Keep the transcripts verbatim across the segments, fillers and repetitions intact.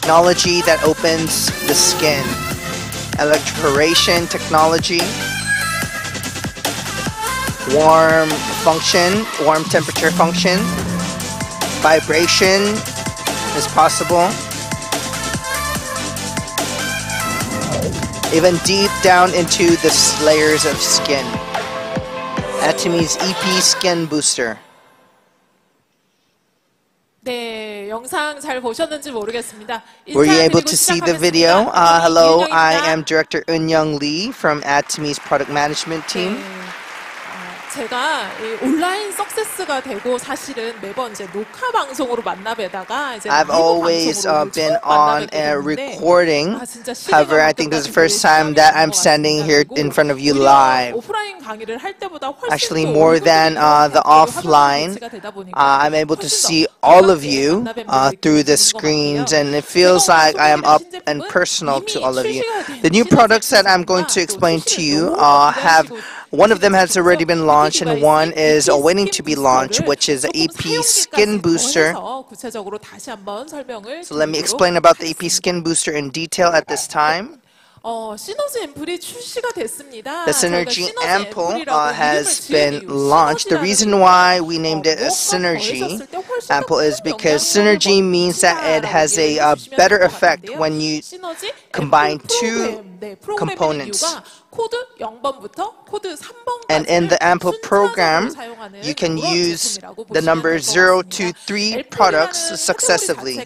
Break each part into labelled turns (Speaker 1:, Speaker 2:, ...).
Speaker 1: technology that opens the skin. Electroporation technology. Warm function, warm temperature function. Vibration is possible. Even deep down into the layers of skin. Atomy's E P Skin Booster.
Speaker 2: 네, 영상 잘 보셨는지 모르겠습니다.
Speaker 1: Were you able to see the video? Uh, hello, I am Director Eun-young Lee from Atomy's Product Management Team.
Speaker 2: 네. 제가 이 온라인 석세스가 되고 사실은 매번 이제 녹화 방송으로 만나뵈다가 이제
Speaker 1: I've always uh, been on a recording. However, I think this is the first time that I'm standing here in front of you live. Actually, more than uh, the offline, uh, I'm able to see all of you uh, through the screens, and it feels like I am up and personal to all of you. The new products that I'm going to explain to you uh, have one of them has already been launched and one is waiting to be launched, which is the E P Skin Booster. So let me explain about the E P Skin Booster in detail at this time.
Speaker 2: 어, 시너지 앰플이 출시가 됐습니다.
Speaker 1: The Synergy Ampoule uh, has been launched. The reason why we named it a Synergy Ampoule is because Synergy means that it has a, a better effect when you combine two components. And in the Ampoule program, you can use the number zero to three products successively.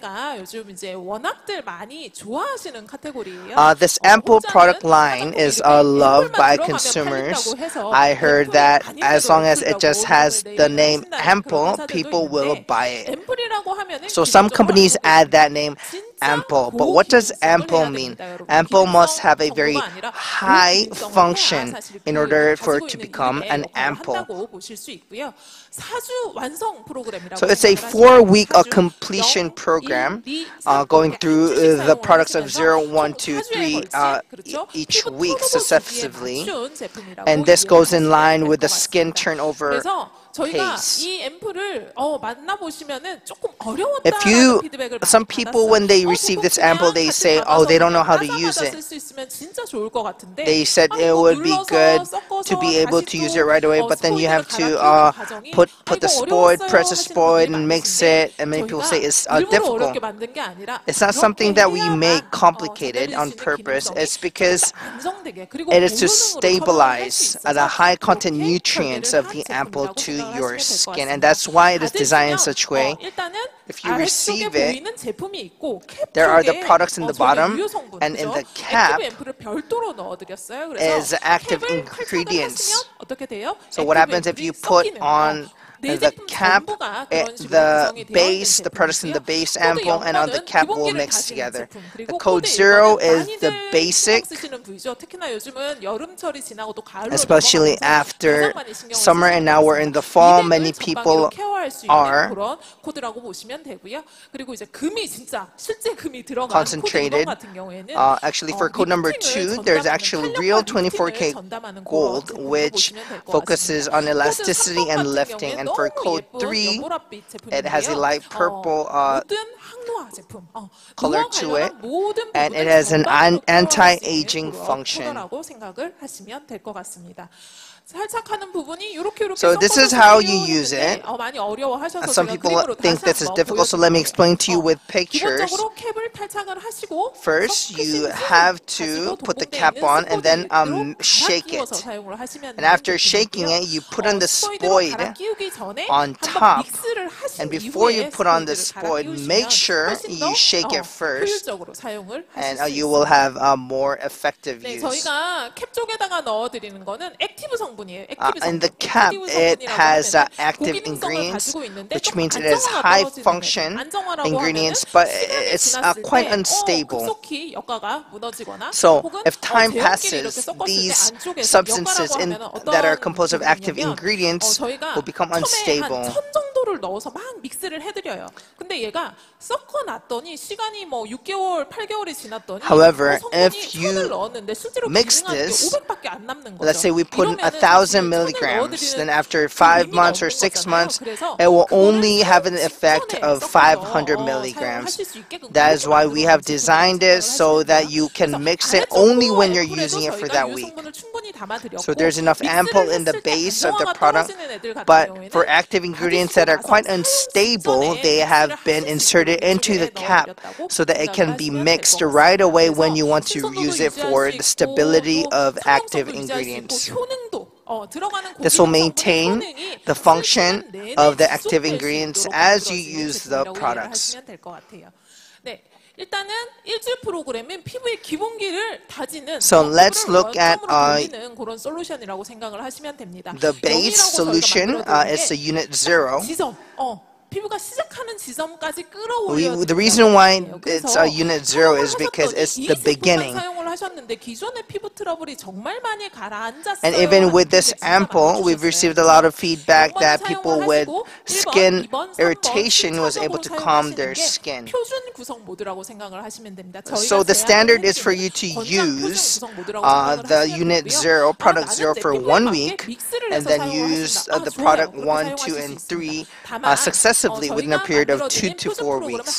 Speaker 1: Uh, this Ampoule product line is uh, loved by consumers. I heard that as long as it just has the name Ampoule, people will buy it. So some companies add that name Ampoule. But what does Ampoule mean? Ampoule must have a very high function in order for it to become an Ampoule. So it's a four-week uh, completion program uh, going through uh, the products of zero, one, two, three uh, each week successively. And this goes in line with the skin turnover pace. If you, some people when they receive this ampoule, they say, oh, they don't know how to use it. They said it would be good to be able to use it right away, but then you have to uh, put put the spoid, press the spoid, and mix it. And many people say it's uh, difficult. It's not something that we make complicated on purpose. It's because it is to stabilize uh, the high content nutrients of the ampoule to your skin, and that's why it is designed in such a way. If you receive it, there are the products in the bottom, and in the cap is active ingredients. So what happens if you put on the cap, it, the base, the products in the base ampoule, and on the cap will mix together. The code zero is the basic, especially after summer, and now we're in the fall, many people are concentrated. Uh, actually, for code number two, there's actually real twenty-four K gold, which focuses on elasticity and lifting. And for code three, it has a light purple uh, color to it, and it has an anti-aging function. So this is how you use it. Some people think this is difficult, so let me explain to you with pictures. First, you have to put the cap on and then um, shake it. And after shaking it, you put on the spoid on top. And before you put on the spoid, make sure you shake it first, and uh, you will have a more effective use. Uh, in the cap, it has uh, active ingredients, which means it has high function ingredients, but it's uh, quite unstable. So if time passes, these substances in, that are composed of active ingredients will become unstable. However, if you mix this,
Speaker 2: 안 남는 거죠.
Speaker 1: let's say we put a
Speaker 2: 이러면은
Speaker 1: thousand
Speaker 2: 사실
Speaker 1: milligrams,
Speaker 2: 천을
Speaker 1: then after
Speaker 2: 넣어드리는
Speaker 1: five
Speaker 2: 의미가
Speaker 1: months or
Speaker 2: 없는
Speaker 1: six
Speaker 2: 거잖아요.
Speaker 1: months,
Speaker 2: 그래서
Speaker 1: it will
Speaker 2: 그거를
Speaker 1: only have an
Speaker 2: 사용
Speaker 1: effect
Speaker 2: 직전에
Speaker 1: of
Speaker 2: 섞어서,
Speaker 1: five hundred
Speaker 2: 어,
Speaker 1: milligrams.
Speaker 2: 사용하실 수 있게끔
Speaker 1: That is
Speaker 2: 그렇게
Speaker 1: why we have
Speaker 2: 만들어 놓은
Speaker 1: designed
Speaker 2: 제품이라고
Speaker 1: it so
Speaker 2: 생각을
Speaker 1: that
Speaker 2: 하시면
Speaker 1: you
Speaker 2: 돼요.
Speaker 1: can
Speaker 2: 그래서
Speaker 1: mix it only
Speaker 2: 아래쪽도
Speaker 1: when you're
Speaker 2: 앰플에도
Speaker 1: using it for
Speaker 2: 저희가
Speaker 1: that
Speaker 2: 유
Speaker 1: week.
Speaker 2: 성분을 충분히 담아드렸고
Speaker 1: So there's enough ample
Speaker 2: 믹스를
Speaker 1: in the
Speaker 2: 했을 때
Speaker 1: base of the
Speaker 2: 안정화가
Speaker 1: product,
Speaker 2: 떨어지는 애들 같은
Speaker 1: but
Speaker 2: 경우에는
Speaker 1: for active ingredients that are
Speaker 2: 받으시고
Speaker 1: quite
Speaker 2: 나서 사용
Speaker 1: unstable,
Speaker 2: 직전에
Speaker 1: they have
Speaker 2: 믹스를
Speaker 1: been
Speaker 2: 하실 수
Speaker 1: inserted
Speaker 2: 있도록
Speaker 1: into the
Speaker 2: 이쪽에
Speaker 1: cap
Speaker 2: 넣어드렸다고
Speaker 1: so that it
Speaker 2: 생각을
Speaker 1: can be
Speaker 2: 하시면 될
Speaker 1: mixed
Speaker 2: 것
Speaker 1: right
Speaker 2: 같습니다.
Speaker 1: away when
Speaker 2: 그래서
Speaker 1: you want to
Speaker 2: 신선도도
Speaker 1: use it
Speaker 2: 유지할
Speaker 1: for
Speaker 2: 수
Speaker 1: the
Speaker 2: 있고
Speaker 1: stability
Speaker 2: 또
Speaker 1: of active
Speaker 2: 상용성도 유지할 수 있고
Speaker 1: ingredients.
Speaker 2: 효능도 어, 들어가는
Speaker 1: This will
Speaker 2: 고기능 성분의
Speaker 1: maintain
Speaker 2: 효능이
Speaker 1: the function
Speaker 2: 칠 시간 내내
Speaker 1: of the active
Speaker 2: 지속될 수
Speaker 1: ingredients
Speaker 2: 있도록
Speaker 1: as you
Speaker 2: 만들어진
Speaker 1: use the
Speaker 2: 제품이라고 이해를
Speaker 1: products.
Speaker 2: 하시면 될 것 같아요. 네. 일단은 일주일 프로그램은 피부의 기본기를 다지는
Speaker 1: So
Speaker 2: 어,
Speaker 1: let's
Speaker 2: 피부를
Speaker 1: look at,
Speaker 2: 원점으로
Speaker 1: uh,
Speaker 2: 돌리는 그런 솔루션이라고 생각을 하시면 됩니다.
Speaker 1: The base
Speaker 2: 영이라고 저희가
Speaker 1: solution uh,
Speaker 2: 만들어드린
Speaker 1: is the
Speaker 2: 게
Speaker 1: unit zero.
Speaker 2: 지점, 어, 피부가 시작하는 지점까지
Speaker 1: We,
Speaker 2: 끌어올려.
Speaker 1: the reason why it's a unit zero is because it's the beginning.
Speaker 2: 사용을 하셨는데 기존의 피부 트러블이 정말 많이 가라앉았어요.
Speaker 1: And even with
Speaker 2: 하는
Speaker 1: this
Speaker 2: 피드백 진짜
Speaker 1: ample,
Speaker 2: 많이
Speaker 1: we've
Speaker 2: 주셨어요.
Speaker 1: received a lot of feedback
Speaker 2: 일 번은
Speaker 1: that people
Speaker 2: 사용을
Speaker 1: with
Speaker 2: 하시고
Speaker 1: skin
Speaker 2: 일 번, 이 번, 삼 번
Speaker 1: irritation was able to
Speaker 2: 순차적으로
Speaker 1: calm
Speaker 2: 사용하시는
Speaker 1: their
Speaker 2: 게
Speaker 1: skin.
Speaker 2: 표준 구성 모드라고 생각을 하시면 됩니다.
Speaker 1: So the standard is for you to use uh, the unit zero, product zero for one week, and then use uh, the product one, two, and three uh, successively within a period of two to four weeks.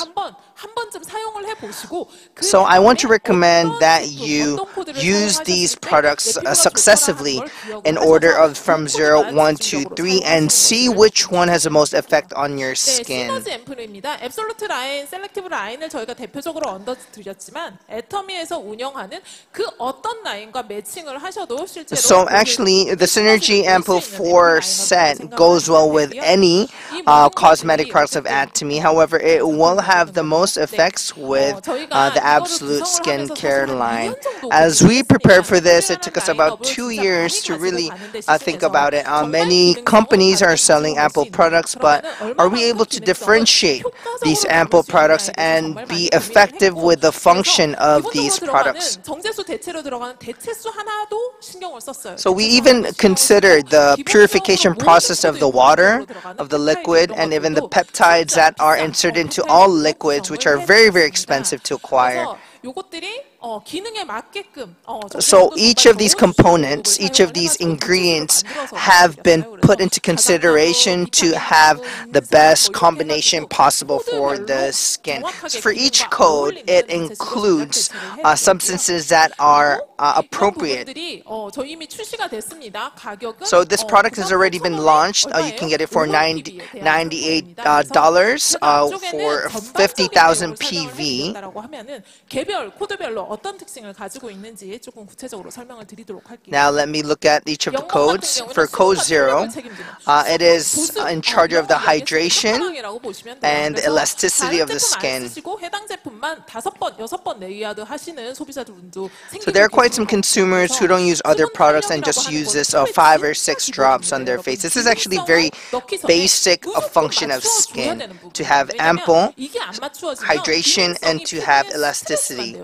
Speaker 1: So I want to recommend that you use these products uh, successively in order of from zero, one, two, three, and see which one has the most effect on your skin.
Speaker 2: 시너지 앰플입니다. 앱솔루트 라인, 셀렉티브 라인을 저희가 대표적으로 얹어드렸지만 애터미에서 운영하는 그 어떤 라인과 매칭을 하셔도 실제로
Speaker 1: So actually, the Synergy Ample four set goes well with any uh, cosmetic products of Atomy. However, it will have the most effects with uh, the Absolute Skincare line. As we prepared for this, it took us about two years to really uh, think about it. Uh, many companies are selling Ample products, but are we able to differentiate these Ample products and be effective with the function of these products? So we even considered the purification process of the water, of the liquid, and even the peptides that are inserted into all liquids, which are very, very expensive to acquire. So each of these components, each of these ingredients have been put into consideration to have the best combination possible for the skin. So for each code, it includes uh, substances that are uh, appropriate. So this product has already been launched. Uh, you can get it for ninety-eight dollars uh, for fifty thousand P V. Now let me look at each of the codes. For code zero, uh, it is in charge of the hydration and the elasticity of the skin. So there are quite some consumers who don't use other products and just use this uh, five or six drops on their face. This is actually very basic a function of skin, to have ample hydration and to have elasticity.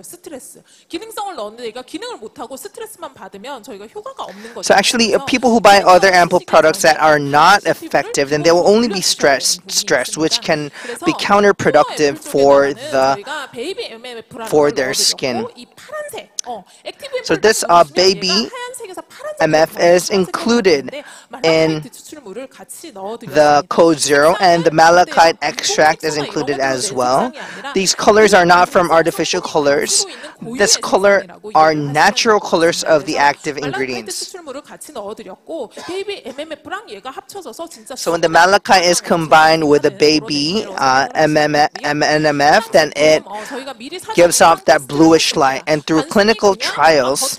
Speaker 1: So actually, uh, people who buy other Ample products that are not effective, then they will only be stressed, stressed, which can be counterproductive for the for their skin. So this uh, baby M F is included in the code zero, and the malachite extract is included as well. These colors are not from artificial colors. This color are natural colors of the active ingredients. So when the malachite is combined with the baby uh, M N M F, then it gives off that bluish light. And through clinical trials,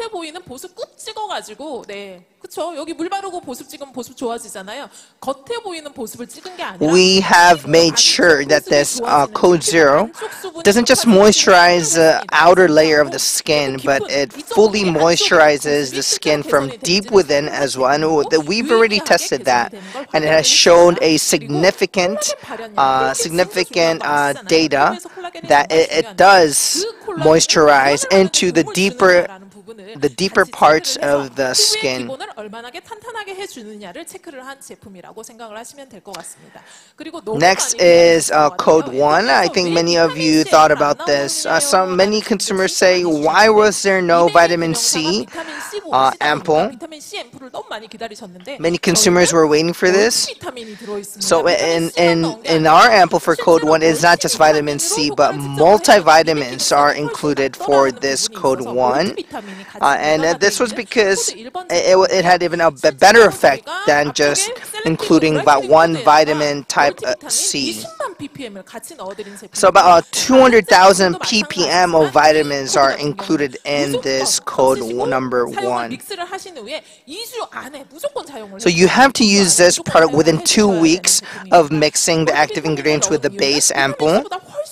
Speaker 1: we have made sure that this uh, code zero doesn't just moisturize the outer layer of the skin, but it fully moisturizes the skin from deep within as well. And we've already tested that, and it has shown a significant, uh, significant uh, data that it, it does moisturize into the deeper
Speaker 2: 부분을
Speaker 1: the deeper
Speaker 2: 같이
Speaker 1: parts
Speaker 2: 체크를 해서
Speaker 1: of the
Speaker 2: 피부의
Speaker 1: skin.
Speaker 2: 기본을 얼마나 탄탄하게 해주느냐를 체크를 한 제품이라고 생각을 하시면 될 것 같습니다. 그리고 너무
Speaker 1: Next
Speaker 2: 많이
Speaker 1: is uh,
Speaker 2: 궁금해하실 것
Speaker 1: code
Speaker 2: 같아요.
Speaker 1: one. I
Speaker 2: 인터넷에서
Speaker 1: think
Speaker 2: 왜
Speaker 1: many of
Speaker 2: 비타민
Speaker 1: you
Speaker 2: C에는
Speaker 1: thought
Speaker 2: 안
Speaker 1: about this. Uh,
Speaker 2: 나오느냐요?
Speaker 1: some many
Speaker 2: 라는
Speaker 1: consumers
Speaker 2: 질문을
Speaker 1: say,
Speaker 2: 진짜 많이
Speaker 1: why
Speaker 2: 주시는데
Speaker 1: was there no
Speaker 2: 이메일
Speaker 1: vitamin
Speaker 2: 운영사가
Speaker 1: C
Speaker 2: 비타민 C
Speaker 1: uh,
Speaker 2: 보시다 보니까
Speaker 1: ample?
Speaker 2: 비타민 C 앰플을 너무 많이 기다리셨는데
Speaker 1: Many
Speaker 2: 저희는
Speaker 1: consumers were waiting for this.
Speaker 2: 멀티비타민이 들어있습니다.
Speaker 1: So
Speaker 2: 비타민
Speaker 1: in
Speaker 2: C만
Speaker 1: in
Speaker 2: 넣은 게
Speaker 1: in
Speaker 2: 아니라
Speaker 1: our ample for code
Speaker 2: 실제로
Speaker 1: one, it's not just vitamin
Speaker 2: 멀티비타민으로
Speaker 1: C, but
Speaker 2: 효과를 측정을 했더니
Speaker 1: multivitamins are
Speaker 2: 이백십사는 훨씬
Speaker 1: included for
Speaker 2: 낫더라는
Speaker 1: this
Speaker 2: 부분이
Speaker 1: code
Speaker 2: 있어서
Speaker 1: one.
Speaker 2: 멀티비타민이 같이
Speaker 1: Uh, and uh,
Speaker 2: 부과가 돼
Speaker 1: this was
Speaker 2: 있는
Speaker 1: because
Speaker 2: 코드 일 번
Speaker 1: it, it it had even a b- better effect than just including about one vitamin type uh, C.
Speaker 2: 이십만 ppm을 같이 넣어드린 제품.
Speaker 1: So about uh, two hundred thousand ppm of vitamins are included in this code w- number one.
Speaker 2: 믹스를 하신 후에 이 주 안에 무조건 사용을
Speaker 1: So you have to use this product within two weeks of mixing the active ingredients with the base ampoule.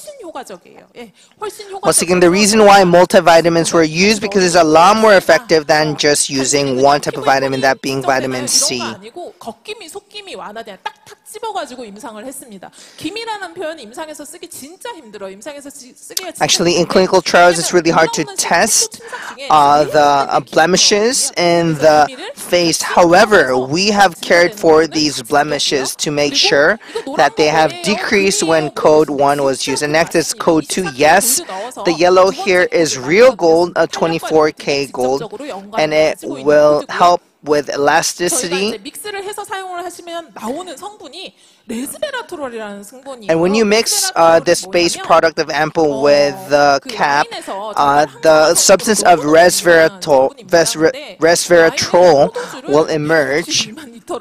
Speaker 1: Once again, the reason why multivitamins were used because it's a lot more effective than just using one type of vitamin, that being vitamin C.
Speaker 2: 걷김이 속김이 완화돼 딱딱 찝어가지고 임상을 했습니다. 김이라는 표현이 임상에서 쓰기 진짜 힘들어요. 임상에서 쓰기가 진짜
Speaker 1: Actually, in clinical trials, it's really hard to test uh, the uh, blemishes in the face. However, we have cared for these blemishes to make sure that they have decreased when code one was used. And next is code two. Yes, the yellow here is real gold, a twenty-four K gold, and it will help with elasticity.
Speaker 2: 믹스를 해서 사용을 하시면 나오는 성분이 레스베라트롤이라는 성분이.
Speaker 1: And when you mix uh, this base product of ampoule with the cap, uh, the substance of resveratrol, resver- resveratrol will emerge.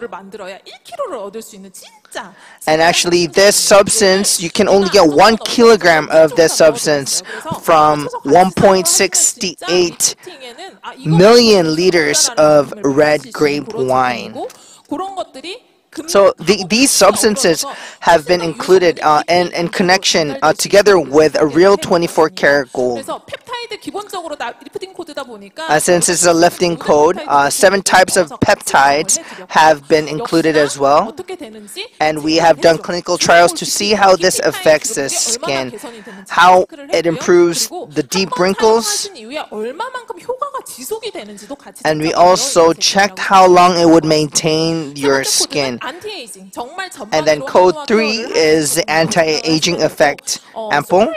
Speaker 1: And actually, this substance, you can only get one kilogram of this substance from one point six eight million liters of red grape wine. So the, these substances have been included uh, in, in connection uh, together with a real twenty-four karat gold. Uh, since it's a lifting code, uh, seven types of peptides have been included as well. And we have done clinical trials to see how this affects the skin, how it improves the deep wrinkles. And we also checked how long it would maintain your skin. And then code three is the anti-aging effect ampoule.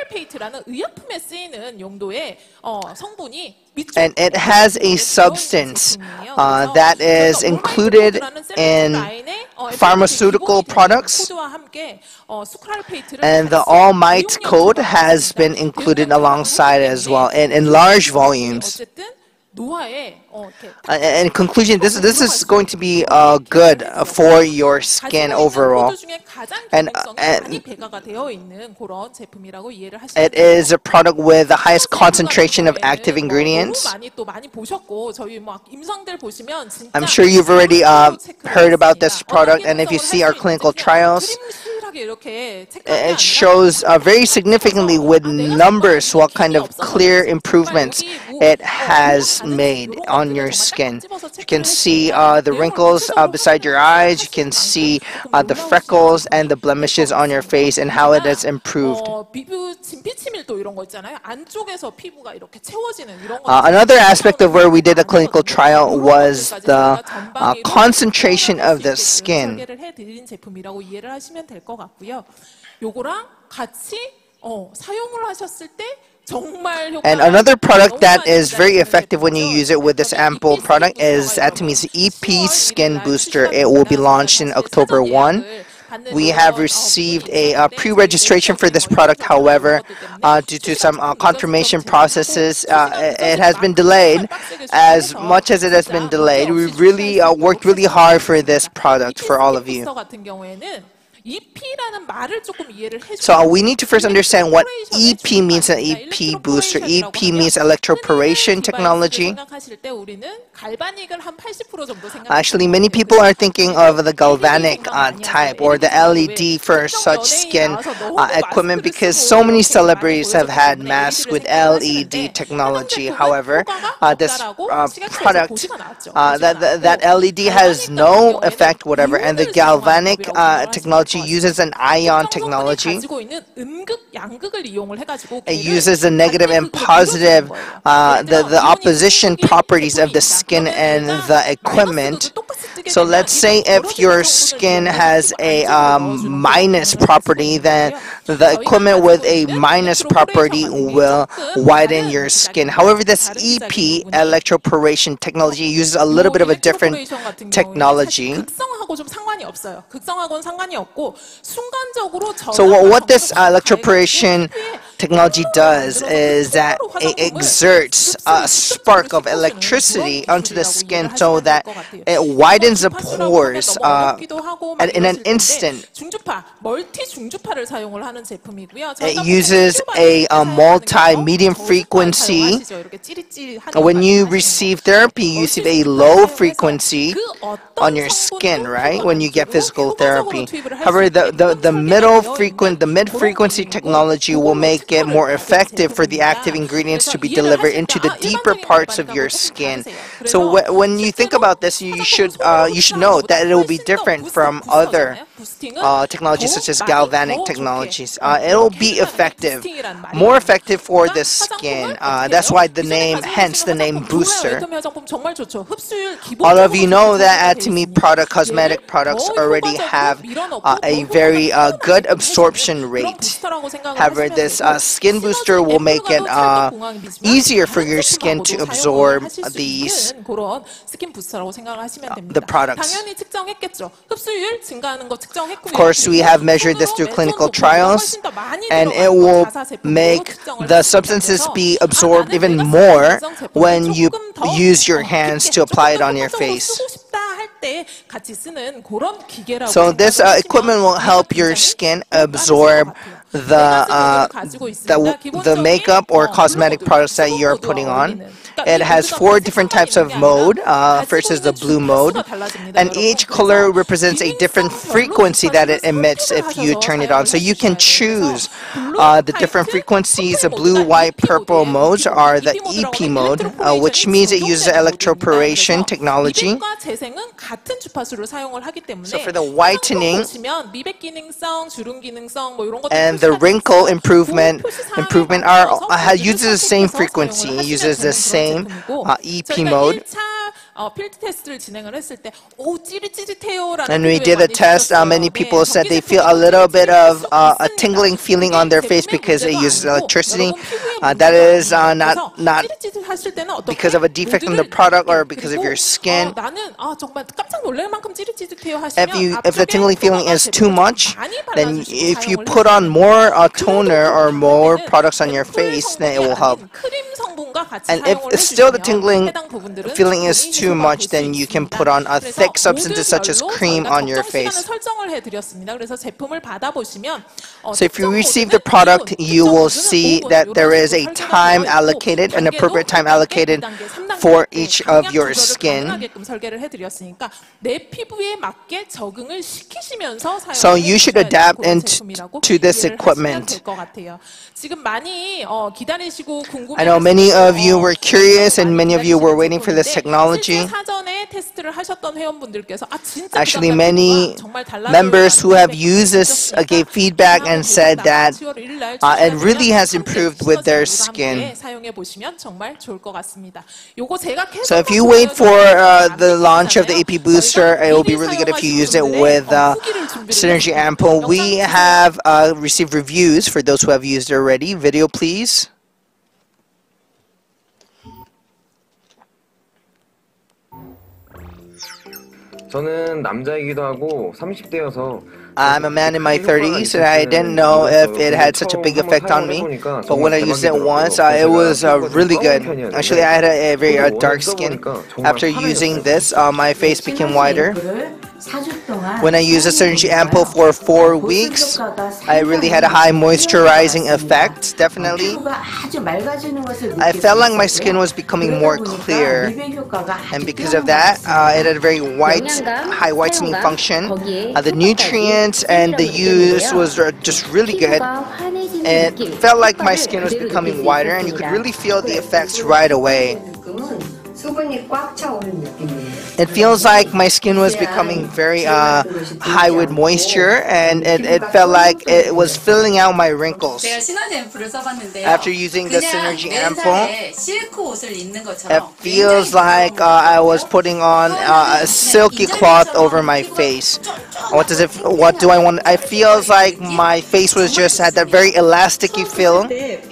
Speaker 1: And it has a substance uh, that is included in pharmaceutical products. And the All Might code has been included alongside as well in, in large volumes. Uh, in conclusion, this this is going to be uh, good for your skin overall, and, uh, and it is a product with the highest concentration of active ingredients. I'm sure you've already uh, heard about this product, and if you see our clinical trials, it shows uh, very significantly with numbers what kind of clear improvements it has made on your skin. You can see uh, the wrinkles uh, beside your eyes, you can see uh, the freckles and the blemishes on your face and how it has improved. Uh, another aspect of where we did a clinical trial was the uh, concentration of the skin. And another product that is very effective when you use it with this ampoule product is Atomy's E P Skin Booster. It will be launched in October first. We have received a uh, pre-registration for this product, however, uh, due to some uh, confirmation processes, uh, it has been delayed. As much as it has been delayed, we really uh, worked really hard for this product for all of you. So uh, we need to first understand what E P means in E P booster. E P means electroporation technology. Actually, many people are thinking of the galvanic uh, type or the L E D for such skin uh, equipment because so many celebrities have had masks with L E D technology. However, uh, this uh, product, uh, that, that, that L E D has no effect whatever, and the galvanic uh, technology technology uses an ion technology. It uses the negative and positive, uh, the, the opposition properties of the skin and the equipment. So let's say if your skin has a um, minus property, then the equipment with a minus property will widen your skin. However, this E P, electroporation technology, uses a little bit of a different technology. So what this uh, electroporation technology does is that it exerts a spark of electricity onto the skin so that it widens the pores uh, in an instant. It uses a, a multi-medium frequency. When you receive therapy, you receive a low frequency on your skin, right? When you get physical therapy. However, the, the, the middle frequent, the mid-frequency technology will make it more effective for the active ingredients to be delivered into the deeper parts of your skin. So wh when you think about this, you should uh, you should know that it will be different from other uh, technologies such as galvanic technologies. Uh, it will be effective, more effective for the skin. Uh, that's why the name, hence the name booster. All of you know that Atomy product, cosmetic products already have uh, a very uh, good absorption rate. However, this uh, skin booster will make it uh, easier for your skin to absorb these uh, the products. Of course, we have measured this through clinical trials, and it will make the substances be absorbed even more when you use your hands to apply it on your face. So this uh, equipment will help your skin absorb the, uh, the, the makeup or cosmetic products that you're putting on. It has four different types of mode. Uh, first is the blue mode, and each color represents a different frequency that it emits if you turn it on. So you can choose uh, the different frequencies. The blue, white, purple modes are the E P mode, uh, which means it uses electroporation technology. So for the whitening and the wrinkle improvement improvement are uh, uses the same frequency. It uses the same uh, E P mode. And we did a test. Uh, many people said they feel a little bit of uh, a tingling feeling on their face because it uses electricity. Uh, that is uh, not not because of a defect in the product or because of your skin. If you if the tingling feeling is too much, then if you put on more uh, toner or more products on your face, then it will help. And if still the tingling feeling is too much, then you can put on a thick substance such as cream on your face. So if you receive the product, you will see that there is a time allocated, an appropriate time allocated for each of your skin. So you should adapt into this equipment. I know many of you were curious and many of you were waiting for this technology. Actually, many members who have used this uh, gave feedback and said that uh, it really has improved with their skin. So if you wait for uh, the launch of the E P booster, it will be really good if you use it with uh, Synergy Ampoule. We have uh, received reviews for those who have used it already. Video, please.
Speaker 3: 저는 남자이기도 하고 삼십 대여서
Speaker 1: I'm a man in my thirties, and I didn't know if it had such a big effect on me. But when I used it once, uh, it was uh, really good. Actually, I had a, a very uh, dark skin. After using this, uh, my face became whiter. When I used the Synergy Ampoule for four weeks, I really had a high moisturizing effect, definitely. I felt like my skin was becoming more clear, and because of that, uh, it had a very white, high whitening function. Uh, the nutrients and the use was uh, just really good. It felt like my skin was becoming whiter, and you could really feel the effects right away. It feels like my skin was becoming very uh, high with moisture, and it, it felt like it was filling out my wrinkles. After using the Synergy Ampoule, it feels like uh, I was putting on uh, a silky cloth over my face. What does it? What do I want? I feels like my face was just had that very elasticy feel.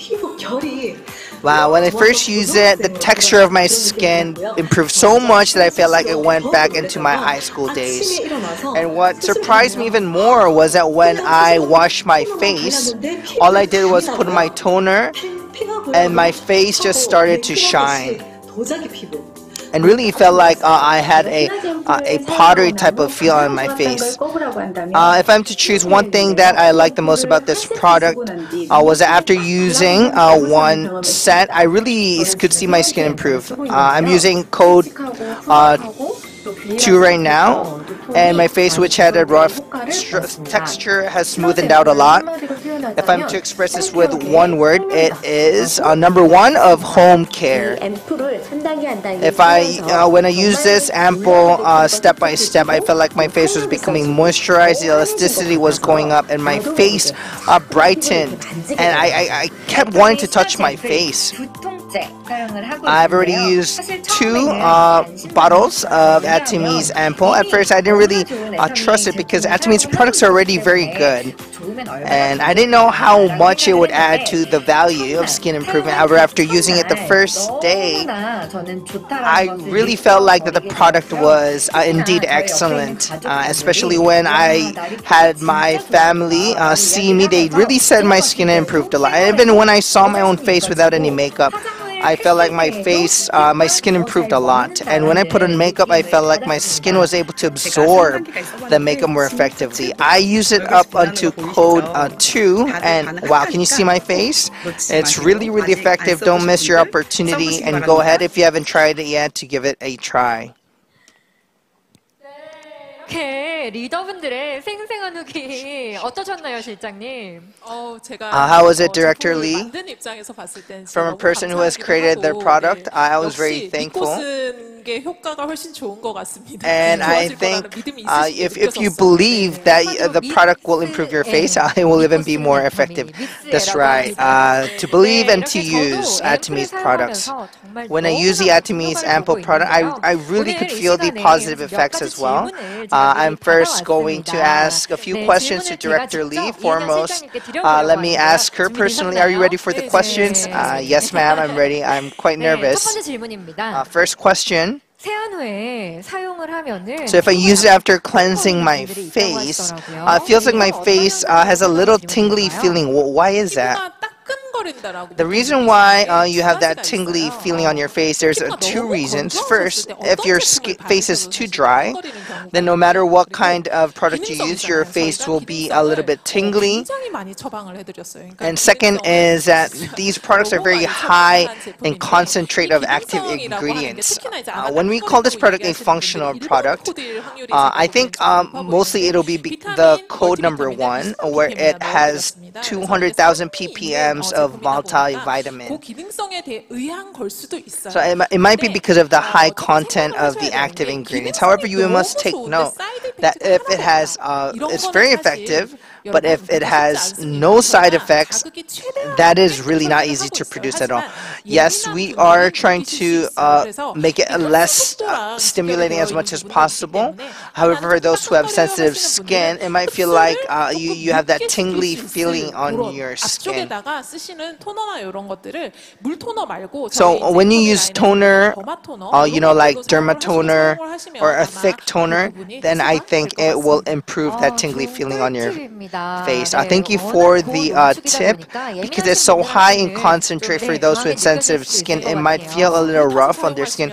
Speaker 1: Wow, when I first used it, the texture of my skin improved so much that I felt like it went back into my high school days. And what surprised me even more was that when I washed my face, all I did was put my toner and my face just started to shine. And really felt like uh, I had a uh, a pottery type of feel on my face. Uh, if I'm to choose one thing that I like the most about this product, uh, was that after using uh, one set, I really could see my skin improve. Uh, I'm using code uh, two right now, and my face, which had a rough texture, has smoothened out a lot. If I'm to express this with one word, it is uh, number one of home care. If I, uh, when I use this ampoule uh, step by step, I felt like my face was becoming moisturized, the elasticity was going up, and my face uh, brightened. And I, I, I kept wanting to touch my face. I've already used two uh, bottles of Atomi's ampoule. At first, I didn't really uh, trust it because Atomi's products are already very good, and I didn't know how much it would add to the value of skin improvement. However, after using it the first day, I really felt like that the product was uh, indeed excellent, uh, especially when I had my family uh, see me. They really said my skin improved a lot. Even when I saw my own face without any makeup, I felt like my face, uh, my skin improved a lot. And when I put on makeup, I felt like my skin was able to absorb the makeup more effectively. I use it up until code uh, two, and wow, can you see my face? It's really, really effective. Don't miss your opportunity, and go ahead if you haven't tried it yet to give it a try.
Speaker 4: 이렇게 리더분들의 생생한 후기 어떠셨나요, 실장님?
Speaker 2: 어, 제가
Speaker 1: Uh, how was it, Director Lee?
Speaker 2: 만든 입장에서 봤을 땐
Speaker 1: From a
Speaker 2: 너무
Speaker 1: person who has
Speaker 2: 감사하기도
Speaker 1: created their
Speaker 2: 하고,
Speaker 1: product,
Speaker 2: 예,
Speaker 1: I was very
Speaker 2: 역시
Speaker 1: thankful.
Speaker 2: 믿고 쓴 게 효과가 훨씬 좋은 것 같습니다.
Speaker 1: And I
Speaker 2: 좋아질
Speaker 1: think
Speaker 2: 거라는 믿음이
Speaker 1: uh,
Speaker 2: 있으시게
Speaker 1: if, if you
Speaker 2: 느껴졌어요.
Speaker 1: believe that uh, the product will improve your face, it will even be more effective. That's right. Uh, to believe and to use Atomi's products. When I use the Atomi's ampoule product, I, I really could feel the positive effects as well. Uh, I'm first going to ask a few questions to Director Lee. Foremost, uh, let me ask her personally, are you ready for the questions? Uh, yes, ma'am, I'm ready. I'm quite nervous. Uh, first question. So if I use it after cleansing my face, uh, it feels like my face uh, has a little tingly feeling. Well, why is that? The reason why uh, you have that tingly feeling on your face, there's uh, two reasons. First, if your face is too dry, then no matter what kind of product you use, your face will be a little bit tingly. And second is that these products are very high in concentrate of active ingredients. Uh, when we call this product a functional product, uh, I think um, mostly it'll be the code number one, where it has two hundred thousand p p m of multivitamin. So it, it might be because of the high content of the active ingredients. However, you must take note that if it has, uh, it's very effective, but if it has no side effects, that is really not easy to produce at all. Yes, we are trying to uh, make it less uh, stimulating as much as possible. However, for those who have sensitive skin, it might feel like uh, you, you have that tingly feeling on your skin. So when you use toner, uh, you know, like Dermatoner or a thick toner, then I think it will improve that tingly feeling on your face. Uh, thank you for the uh, tip. Because it's so high in concentrate, for those with sensitive skin, it might feel a little rough on their skin.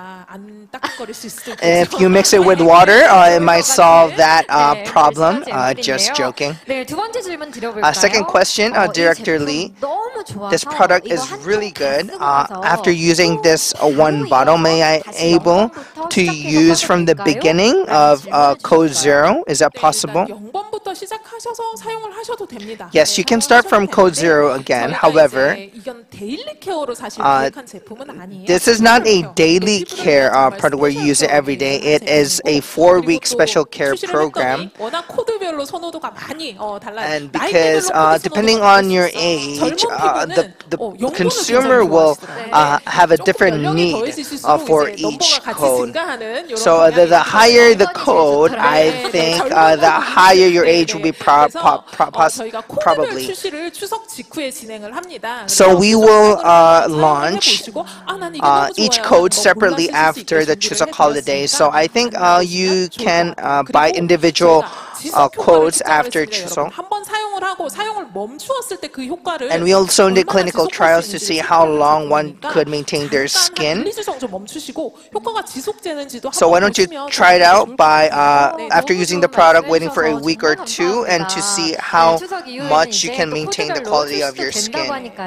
Speaker 1: If you mix it with water, uh, it might solve that uh, problem. Uh, just joking. Uh, second question, uh, Director Lee. This product is really good. Uh, after using this uh, one bottle, may I able to use from the beginning of uh, code zero? Is that possible?
Speaker 2: 하셔서 사용을 하셔도 됩니다.
Speaker 1: Yes, you can start from code zero again. However,
Speaker 2: 이건 데일리 케어로 사실
Speaker 1: uh,
Speaker 2: 기획한 제품은 아니에요.
Speaker 1: this is not a daily care uh, product where you use it every day. It is a four-week special care program.
Speaker 2: 워낙 코드별로 선호도가 많이 어, 달라요.
Speaker 1: And because uh, depending on your age, uh, the, the consumer will uh, have a different need uh, for each code. So uh, the, the higher the code, I think uh, the higher your age will be pro pro pro pos probably. So we will uh, launch uh, each code separately after the Chuseok holiday. So I think uh, you can uh, buy individual uh, codes after Chuseok. And we also did clinical trials to see how long one could maintain their skin. So why don't you try it out by uh, after using the product, waiting for a week or two, and to see how much you can maintain the quality of your skin.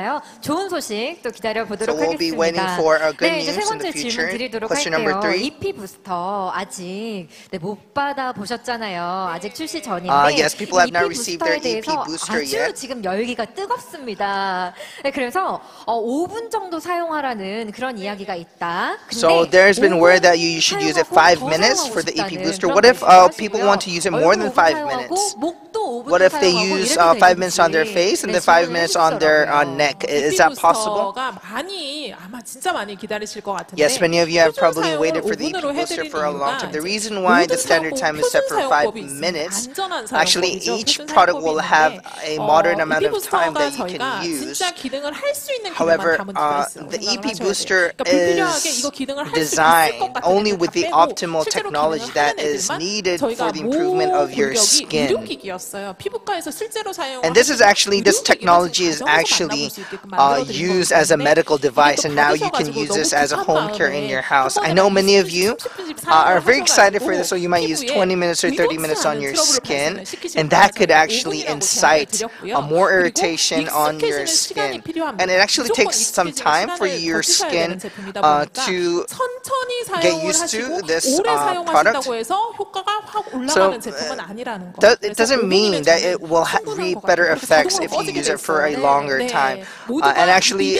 Speaker 1: So we'll be waiting for uh, good news in the future. Question number three.
Speaker 4: 이피 부스터 아직 네, 못 받아 보셨잖아요. 아직 출시 전인데
Speaker 1: Uh, yes, people have not
Speaker 4: 이피
Speaker 1: received their
Speaker 4: 부스터에
Speaker 1: E P
Speaker 4: 대해서
Speaker 1: booster
Speaker 4: 아주
Speaker 1: yet.
Speaker 4: 지금 열기가 뜨겁습니다. 네, 그래서 어, 오 분 정도 사용하라는 그런 이야기가 있다. 근데
Speaker 1: So there's been word that you should use it five
Speaker 4: 사용하고
Speaker 1: minutes
Speaker 4: 더
Speaker 1: for the E P
Speaker 4: 사용하고
Speaker 1: booster.
Speaker 4: 싶다는
Speaker 1: What if
Speaker 4: 그런
Speaker 1: uh,
Speaker 4: 말씀이시고요.
Speaker 1: people want to use it more than
Speaker 4: 얼굴
Speaker 1: five
Speaker 4: 사용하고
Speaker 1: minutes?
Speaker 4: 목도 오 분
Speaker 1: What if they
Speaker 4: 사용하고
Speaker 1: use
Speaker 4: 이래도
Speaker 1: uh, five minutes on their
Speaker 4: 되는지.
Speaker 1: face and
Speaker 4: 네,
Speaker 1: then five
Speaker 4: 질문을
Speaker 1: minutes on their uh,
Speaker 4: 해주시더라고요.
Speaker 1: neck? Is that possible?
Speaker 2: 많이 아마 진짜 많이 기다리실 것 같은데.
Speaker 1: Yes, many of you have probably
Speaker 2: 표준
Speaker 1: waited for
Speaker 2: 사용을
Speaker 1: the E P
Speaker 2: 오 분으로
Speaker 1: booster
Speaker 2: 해드리는
Speaker 1: for a long
Speaker 2: 이유가
Speaker 1: time. The
Speaker 2: 이제
Speaker 1: reason why the
Speaker 2: 모든
Speaker 1: standard
Speaker 2: 사용법,
Speaker 1: time is set
Speaker 2: 표준
Speaker 1: for five
Speaker 2: 사용법이 있습니다.
Speaker 1: minutes,
Speaker 2: 안전한
Speaker 1: actually
Speaker 2: 사용법이죠.
Speaker 1: each
Speaker 2: 표준
Speaker 1: product
Speaker 2: 사용법이
Speaker 1: will have
Speaker 2: 있는데,
Speaker 1: a moderate
Speaker 2: 어,
Speaker 1: amount
Speaker 2: 이피
Speaker 1: of time
Speaker 2: 부스터가
Speaker 1: that you
Speaker 2: 저희가
Speaker 1: can use.
Speaker 2: 진짜 기능을 할 수 있는 기능만
Speaker 1: However,
Speaker 2: 담은
Speaker 1: uh,
Speaker 2: 디바이스라고
Speaker 1: the E
Speaker 2: 생각을
Speaker 1: P
Speaker 2: 하셔야 돼요.
Speaker 1: booster
Speaker 2: 그러니까 불필요하게
Speaker 1: is
Speaker 2: 이거 기능을 할 수 있을
Speaker 1: designed
Speaker 2: 것 같은
Speaker 1: only
Speaker 2: 애들
Speaker 1: with
Speaker 2: 다
Speaker 1: the
Speaker 2: 빼고
Speaker 1: optimal
Speaker 2: 실제로
Speaker 1: technology
Speaker 2: 기능을
Speaker 1: that
Speaker 2: 하는
Speaker 1: is
Speaker 2: 애들만
Speaker 1: needed
Speaker 2: 저희가
Speaker 1: for the improvement
Speaker 2: 모
Speaker 1: of your
Speaker 2: 공격이
Speaker 1: skin.
Speaker 2: 의료기기였어요. 피부과에서 실제로 사용하는
Speaker 1: And this is actually, this technology is actually uh, used as a medical device, and now you can use this as a home care in your house. I know many of you uh, are very excited for this, so you might use twenty minutes or thirty minutes on your skin, and that could actually incite uh, more irritation on your skin. And it actually takes some time for your skin uh, to get used to this uh, product. So uh, it doesn't mean that it will ha reap better effects if you use it for a longer time. Uh, and actually,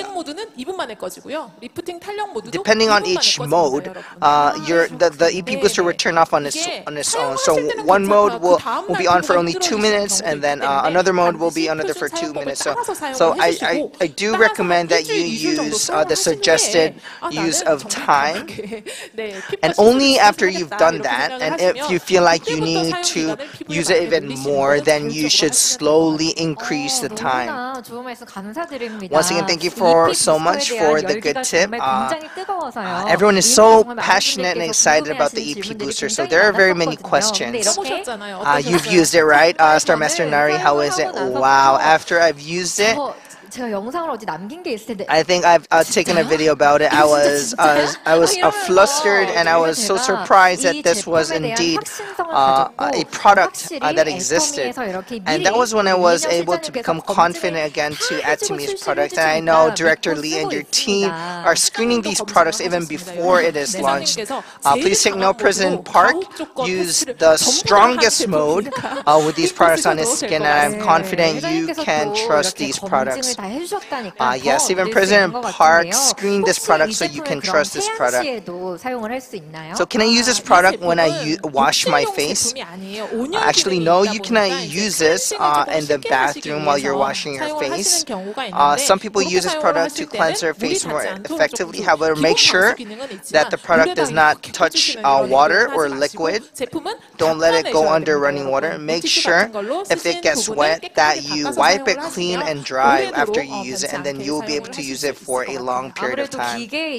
Speaker 1: depending on each mode, uh, your the, the E P booster will turn off on its on its own. So one mode will will be on for only two minutes, and then uh, another mode will be under for two minutes. So so I I, I do recommend that you use uh, the suggested use of time, and only after you've done that, and if you feel like you need to use it even more, then you should slowly increase the time. Once again, thank you for so much for the good tip. Uh, uh, everyone is so passionate and excited about the E P booster, so there are very many questions. Uh, you've used it, right? Uh, Star Master Nari, how is it? Wow, after I've used it,
Speaker 4: 제가 영상을 어디 남긴 게 있을 텐데.
Speaker 1: I think I've uh, taken a video about it. I was uh, I was uh, flustered, and I was so surprised that this was indeed uh, a product uh, that existed. And that was when I was able to become confident again to add to Mi's product. And I know Director Lee and your team are screening these products even before it is launched. Uh, please take note, President Park used the strongest mode uh, with these products on his skin, and I'm confident you can trust these products. Uh, yes, even President Park screened this product so you can trust this product. So can I use this product when I u wash my face? Uh, actually, no, you cannot use this uh, in the bathroom while you're washing your face. Uh, some people use this product to cleanse their face more effectively. However, make sure that the product does not touch uh, water or liquid. Don't let it go under running water. Make sure if it gets wet that you wipe it clean and dry after you use it, and then you'll be able to use it for a long period of time.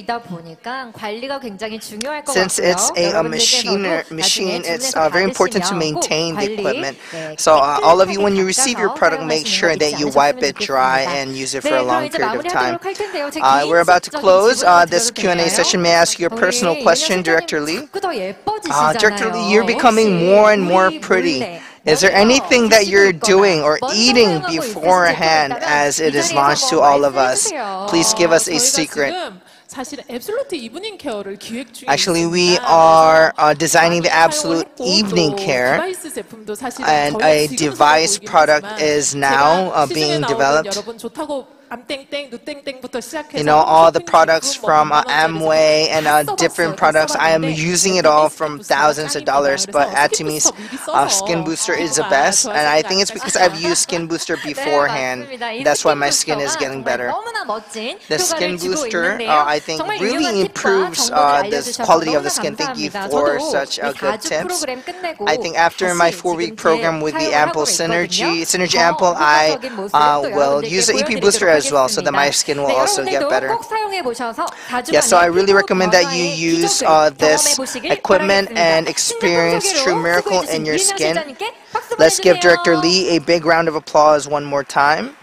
Speaker 1: Since it's a, a machine, machine, it's uh, very important to maintain the equipment. So uh, all of you, when you receive your product, make sure that you wipe it dry and use it for a long period of time. Uh, we're about to close uh, this Q and A session. May I ask you a personal question, Director Lee? Uh, Director Lee, you're becoming more and more pretty. Is there anything that you're doing or eating beforehand as it is launched to all of us? Please give us a secret.
Speaker 2: 사실 앱솔루트 이브닝 케어를 기획 중에
Speaker 1: Actually, we
Speaker 2: 있습니다.
Speaker 1: are uh, designing the
Speaker 2: 많이
Speaker 1: absolute
Speaker 2: 사용을 했고,
Speaker 1: evening
Speaker 2: 또
Speaker 1: care,
Speaker 2: 디바이스 제품도 사실은
Speaker 1: and
Speaker 2: 저희가
Speaker 1: a
Speaker 2: 지금은
Speaker 1: device
Speaker 2: 보이긴
Speaker 1: product
Speaker 2: 하지만
Speaker 1: is now uh,
Speaker 2: 제가
Speaker 1: being
Speaker 2: 시중에 나오는
Speaker 1: developed.
Speaker 2: 여러분 좋다고 암땡땡, 누땡땡부터 시작해서
Speaker 1: You know, all the
Speaker 2: 쇼핑
Speaker 1: products
Speaker 2: 제품, 뭐
Speaker 1: from uh,
Speaker 2: 만 원짜리
Speaker 1: Amway
Speaker 2: 제품
Speaker 1: and
Speaker 2: 다
Speaker 1: uh,
Speaker 2: 써봤어요.
Speaker 1: different
Speaker 2: 다
Speaker 1: products. I am
Speaker 2: 써봤는데
Speaker 1: using it
Speaker 2: 앱솔루트
Speaker 1: all
Speaker 2: 스킨
Speaker 1: from
Speaker 2: 부스터가
Speaker 1: thousands of
Speaker 2: 짱입니다.
Speaker 1: dollars, but
Speaker 2: 그래서
Speaker 1: Atomi's
Speaker 2: 스킨 부스터 미리
Speaker 1: uh,
Speaker 2: 써서
Speaker 1: Skin Booster is the
Speaker 2: 피부가
Speaker 1: best, and I think it's
Speaker 2: 좋아지지
Speaker 1: because I've
Speaker 2: 않을까
Speaker 1: used Skin Booster
Speaker 4: 네,
Speaker 1: beforehand.
Speaker 4: 맞습니다. 이
Speaker 1: That's why
Speaker 4: 스킨
Speaker 1: my skin is
Speaker 4: 부스터가
Speaker 1: getting
Speaker 4: 정말
Speaker 1: better.
Speaker 4: 너무나 멋진
Speaker 1: The
Speaker 4: 효과를
Speaker 1: Skin
Speaker 4: 주고
Speaker 1: Booster,
Speaker 4: 있는데요.
Speaker 1: uh, I think,
Speaker 4: 정말
Speaker 1: really
Speaker 4: 유용한 팁과
Speaker 1: improves
Speaker 4: 정보를
Speaker 1: uh, the
Speaker 4: 알려주셔서
Speaker 1: quality of
Speaker 4: 너무나
Speaker 1: the skin. Thank you
Speaker 4: 감사합니다.
Speaker 1: for
Speaker 4: 저도
Speaker 1: such uh,
Speaker 4: 이
Speaker 1: good
Speaker 4: 가죽
Speaker 1: tips.
Speaker 4: 프로그램 끝내고
Speaker 1: I think after my
Speaker 4: 다시
Speaker 1: four-week
Speaker 4: 지금
Speaker 1: program with the
Speaker 4: 사용을
Speaker 1: Ample
Speaker 4: 하고
Speaker 1: Synergy,
Speaker 4: 있거든요.
Speaker 1: Synergy
Speaker 4: 더
Speaker 1: Ample, I
Speaker 4: 효과적인 모습
Speaker 1: uh,
Speaker 4: 또
Speaker 1: will
Speaker 4: 여러분들께
Speaker 1: use the E P
Speaker 4: 보여드리도록
Speaker 1: Booster as well, so that my
Speaker 4: 하겠습니다.
Speaker 1: skin will
Speaker 4: 네,
Speaker 1: also get
Speaker 4: 여러분들도
Speaker 1: better.
Speaker 4: 꼭 사용해 보셔서 가죽
Speaker 1: Yes, so I
Speaker 4: 안에
Speaker 1: really
Speaker 4: 피부
Speaker 1: recommend that you
Speaker 4: 변화의
Speaker 1: use
Speaker 4: 기적을
Speaker 1: uh,
Speaker 4: 경험해
Speaker 1: this
Speaker 4: 보시길
Speaker 1: equipment
Speaker 4: 바라겠습니다.
Speaker 1: and
Speaker 4: 신제품
Speaker 1: experience
Speaker 4: 소개로
Speaker 1: true miracle
Speaker 4: 수고해주신
Speaker 1: in your
Speaker 4: 이은영
Speaker 1: skin.
Speaker 4: 실장님께 박수
Speaker 1: Let's give Director
Speaker 4: 보내주세요.
Speaker 1: Lee a big round of applause one more time.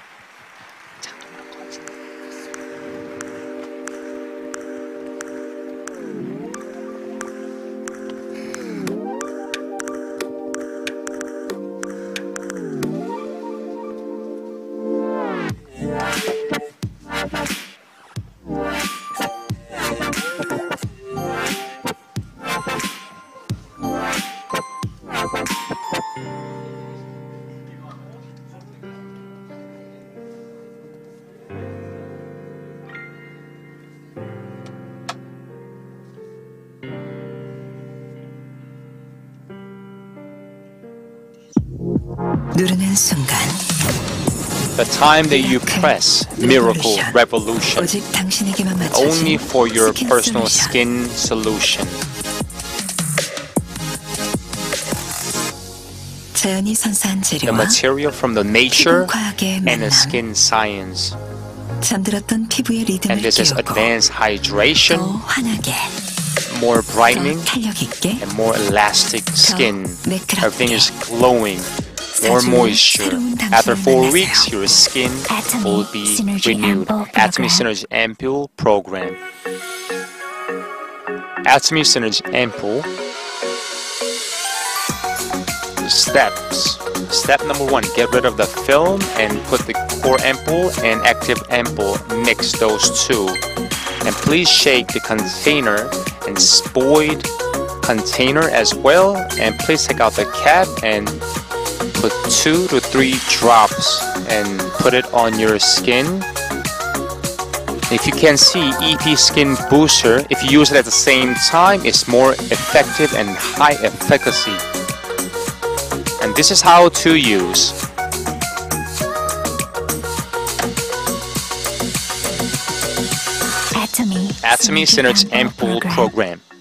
Speaker 5: 누르는 순간
Speaker 6: The time that you press Miracle Revolution,
Speaker 5: 오직 당신에게만 맞춰진
Speaker 6: only for your
Speaker 5: 스킨
Speaker 6: personal
Speaker 5: 솔루션.
Speaker 6: skin solution.
Speaker 5: 자연이 선사한
Speaker 6: The
Speaker 5: 재료와
Speaker 6: material from the nature
Speaker 5: 피부과학의
Speaker 6: and the
Speaker 5: 만남.
Speaker 6: skin science.
Speaker 5: 잠들었던 피부의 리듬을
Speaker 6: And this is
Speaker 5: 깨우고
Speaker 6: advanced
Speaker 5: 더
Speaker 6: hydration,
Speaker 5: 환하게,
Speaker 6: more
Speaker 5: 더
Speaker 6: brightening,
Speaker 5: 탄력 있게,
Speaker 6: and more elastic skin.
Speaker 5: 매끄럽게.
Speaker 6: Everything is glowing, more moisture. After four weeks, your skin will be renewed. Atomy Synergy Ampoule Program. Atomy Synergy Ampoule. Steps. Step number one, get rid of the film and put the core ampoule and active ampoule. Mix those two. And please shake the container and spoiled container as well. And please take out the cap and put two to three drops and put it on your skin. If you can see E P Skin Booster, if you use it at the same time, it's more effective and high efficacy. And this is how to use.
Speaker 5: Atomy
Speaker 6: Atomy Synergy Ampoule Program.